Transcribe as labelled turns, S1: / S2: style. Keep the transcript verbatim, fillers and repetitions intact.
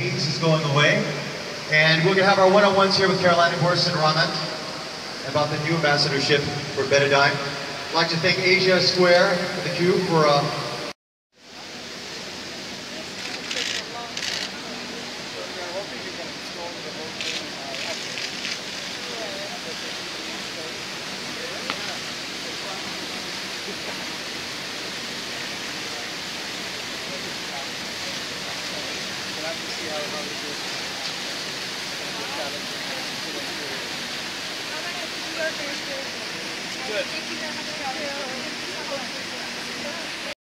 S1: Meetings is going away. And we're going to have our one-on-ones here with Caroline, of course, and Raman about the new ambassadorship for Betadine. I'd like to thank Asia Square and the Cube for uh,
S2: Good.